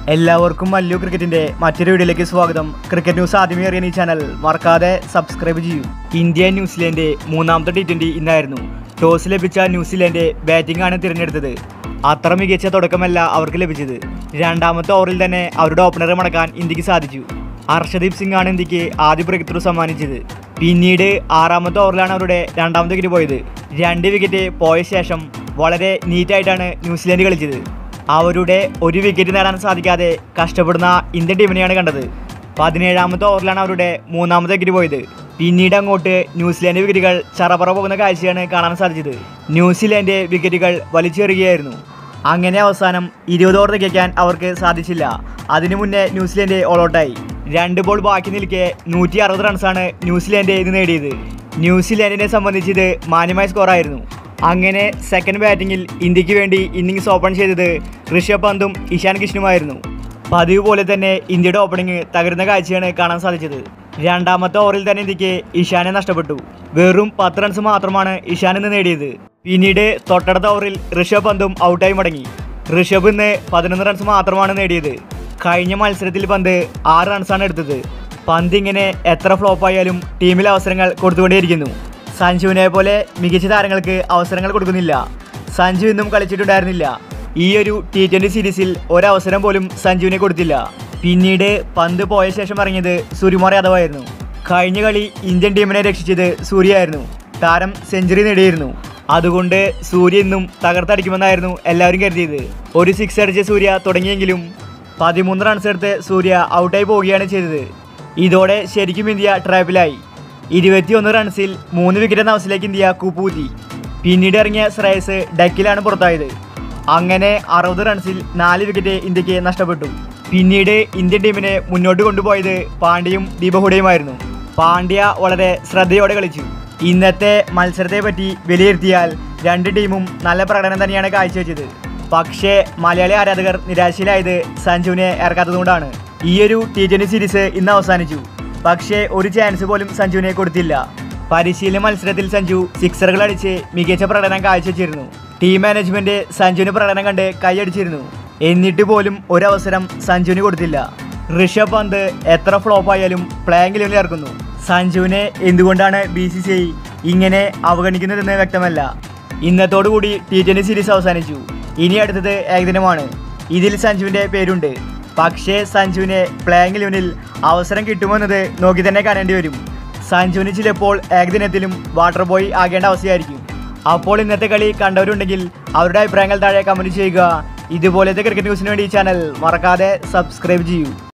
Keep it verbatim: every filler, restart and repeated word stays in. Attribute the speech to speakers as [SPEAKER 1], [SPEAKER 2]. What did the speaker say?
[SPEAKER 1] എല്ലാവർക്കും മല്ലു ക്രിക്കറ്റിന്റെ മറ്റൊരു വീഡിയോയിലേക്ക് സ്വാഗതം. ക്രിക്കറ്റ് ന്യൂസ് ആദ്യമേ അറിയാൻ ഈ ചാനൽ മറക്കാതെ സബ്സ്ക്രൈബ് ചെയ്യൂ. ഇന്ത്യ ന്യൂസിലൻഡ് മൂന്നാമത്തെ ടി ട്വന്റി ഇന്നായിരുന്നു. ടോസ് ലഭിച്ച ന്യൂസിലൻഡ് ബാറ്റിംഗ് ആണ് തിരഞ്ഞെടുത്തത്. അത്ര മികച്ച തുടക്കമല്ല അവർക്ക് ലഭിച്ചത്. രണ്ടാമത്തെ ഓവറിൽ തന്നെ അവരുടെ ഓപ്പണറെ മടക്കാൻ ഇന്ത്യക്ക് സാധിച്ചു. ഹർഷദീപ് സിംഗ് ആണ് ഇന്ത്യക്ക് ആദ്യ ബ്രേക്ക് ത്രൂ സമ്മാനിച്ചത്. പിന്നീട് ആറാമത്തെ ഓവറിലാണ് അവരുടെ രണ്ടാമത്തെ വിക്കറ്റ് പോയത്. രണ്ട് വിക്കറ്റ് പോയ ശേഷം വളരെ നീറ്റായിട്ടാണ് ന്യൂസിലൻഡ് കളിച്ചത്. അവരുടെ ഒരു വിക്കറ്റ് നേടാൻ സാധിക്കാതെ കഷ്ടപ്പെടുന്ന ഇന്ത്യൻ ടീമിനെയാണ് കണ്ടത്. പതിനേഴാമത്തെ ഓവറിലാണ് അവരുടെ മൂന്നാമത്തെ വിക്കറ്റ് പോയത്. പിന്നീട് അങ്ങോട്ട് ന്യൂസിലാൻഡ് വിക്കറ്റുകൾ ചറപറ പോകുന്ന കാഴ്ചയാണ് കാണാൻ സാധിച്ചത്. ന്യൂസിലാൻഡ് വിക്കറ്റുകൾ വലിച്ചെറിയുകയായിരുന്നു. അങ്ങനെ അവസാനം ഇരുപത് ഓവർ തികയ്ക്കാൻ അവർക്ക് സാധിച്ചില്ല. അതിനു മുന്നേ ന്യൂസിലാൻഡ് ഓൾ ഔട്ടായി. രണ്ട് ബോൾ ബാക്കി നിൽക്കെ നൂറ്റി അറുപത് റൺസാണ് ന്യൂസിലാൻഡ് ഇത് നേടിയത്. ന്യൂസിലാൻഡിനെ സംബന്ധിച്ച് ഇത് മാന്യമായ സ്കോറായിരുന്നു. അങ്ങനെ സെക്കൻഡ് ബാറ്റിങ്ങിൽ ഇന്ത്യക്ക് വേണ്ടി ഇന്നിങ്സ് ഓപ്പൺ ചെയ്തത് ഋഷഭ് പന്തും ഇഷാൻ കിഷനുമായിരുന്നു. പതിവ് പോലെ തന്നെ ഇന്ത്യയുടെ ഓപ്പണിംഗ് തകരുന്ന കാഴ്ചയാണ് കാണാൻ സാധിച്ചത്. രണ്ടാമത്തെ ഓവറിൽ തന്നെ ഇന്ത്യക്ക് ഇഷാനെ നഷ്ടപ്പെട്ടു. വെറും പത്ത് റൺസ് മാത്രമാണ് ഇഷാൻ ഇന്ന് നേടിയത്. പിന്നീട് തൊട്ടടുത്ത ഓവറിൽ ഋഷഭ് പന്തും ഔട്ടായി മടങ്ങി. ഋഷഭ് ഇന്ന് പതിനൊന്ന് റൺസ് മാത്രമാണ് നേടിയത്. കഴിഞ്ഞ മത്സരത്തിൽ പന്ത് ആറ് റൺസാണ് എടുത്തത്. പന്ത് ഇങ്ങനെ എത്ര ഫ്ലോപ്പായാലും ടീമിൽ അവസരങ്ങൾ കൊടുത്തുകൊണ്ടേയിരിക്കുന്നു. സഞ്ജുവിനെ പോലെ മികച്ച താരങ്ങൾക്ക് അവസരങ്ങൾ കൊടുക്കുന്നില്ല. സഞ്ജു ഇന്നും കളിച്ചിട്ടുണ്ടായിരുന്നില്ല. ഈ ഒരു ടി ട്വൻ്റി സീരീസിൽ ഒരവസരം പോലും സഞ്ജുവിനെ കൊടുത്തില്ല. പിന്നീട് പന്ത് പോയ ശേഷം ഇറങ്ങിയത് സൂര്യകുമാർ യാദവ് ആയിരുന്നു. കഴിഞ്ഞ കളി ഇന്ത്യൻ ടീമിനെ രക്ഷിച്ചത് സൂര്യയായിരുന്നു. താരം സെഞ്ചുറി നേടിയിരുന്നു. അതുകൊണ്ട് സൂര്യ ഇന്നും തകർത്തടിക്കുമെന്നായിരുന്നു എല്ലാവരും കരുതിയത്. ഒരു സിക്സ് അടിച്ച സൂര്യ തുടങ്ങിയെങ്കിലും പതിമൂന്ന് റൺസ് എടുത്ത് സൂര്യ ഔട്ടായി പോവുകയാണ് ചെയ്തത്. ഇതോടെ ശരിക്കും ഇന്ത്യ ട്രാപ്പിലായി. ഇരുപത്തിയൊന്ന് റൺസിൽ മൂന്ന് വിക്കറ്റ് എന്ന അവസ്ഥയിലേക്ക് ഇന്ത്യ കൂപ്പുകുത്തി. പിന്നീട് ഇറങ്ങിയ ശ്രേയസ് ഡക്കിലാണ് പുറത്തായത്. അങ്ങനെ അറുപത് റൺസിൽ നാല് വിക്കറ്റ് ഇന്ത്യക്ക് നഷ്ടപ്പെട്ടു. പിന്നീട് ഇന്ത്യൻ ടീമിനെ മുന്നോട്ട് കൊണ്ടുപോയത് പാണ്ഡ്യയും ദീപഹുഡയുമായിരുന്നു. പാണ്ഡ്യ വളരെ ശ്രദ്ധയോടെ കളിച്ചു. ഇന്നത്തെ മത്സരത്തെ പറ്റി വിലയിരുത്തിയാൽ രണ്ട് ടീമും നല്ല പ്രകടനം തന്നെയാണ് കാഴ്ചവെച്ചത്. പക്ഷേ മലയാളി ആരാധകർ നിരാശയിലായത് സഞ്ജുവിനെ ഇറക്കാത്തതുകൊണ്ടാണ്. ഈ ഒരു ടി ട്വൻ്റി സീരീസ് ഇന്ന് അവസാനിച്ചു. പക്ഷേ ഒരു ചാൻസ് പോലും സഞ്ജുവിനെ കൊടുത്തില്ല. പരിശീലന മത്സരത്തിൽ സഞ്ജു സിക്സറുകൾ അടിച്ച് മികച്ച പ്രകടനം കാഴ്ചവെച്ചിരുന്നു. ടീം മാനേജ്മെന്റ് സഞ്ജുവിന് പ്രകടനം കണ്ട് കൈയടിച്ചിരുന്നു. എന്നിട്ട് പോലും ഒരവസരം സഞ്ജുവിന് കൊടുത്തില്ല. ഋഷഭ് പന്ത് എത്ര ഫ്ലോപ്പായാലും പ്ലേയിങ് ലെവലിൽ ഇറക്കുന്നു. സഞ്ജുവിനെ എന്തുകൊണ്ടാണ് ബി സി സി ഐ ഇങ്ങനെ അവഗണിക്കുന്നതെന്ന് വ്യക്തമല്ല. ഇന്നത്തോടുകൂടി ടി ട്വൻ്റി സീരീസ് അവസാനിച്ചു. ഇനി അടുത്തത് ഏകദിനമാണ്. ഇതിൽ സഞ്ജുവിൻ്റെ പേരുണ്ട്. പക്ഷേ സഞ്ജുവിനെ പ്ലേയിങ് ലെവലിൽ അവസരം കിട്ടുമെന്നത് നോക്കി തന്നെ കാണേണ്ടി വരും. സഞ്ജുവിന് ചിലപ്പോൾ ഏകദിനത്തിലും വാട്ടർ ബോയ് ആകേണ്ട അവസ്ഥയായിരിക്കും. അപ്പോൾ ഇന്നത്തെ കളി കണ്ടവരുണ്ടെങ്കിൽ അവരുടെ അഭിപ്രായങ്ങൾ താഴെ കമൻറ്റ് ചെയ്യുക. ഇതുപോലത്തെ ക്രിക്കറ്റ് ന്യൂസിന് വേണ്ടി ഈ ചാനൽ മറക്കാതെ സബ്സ്ക്രൈബ് ചെയ്യൂ.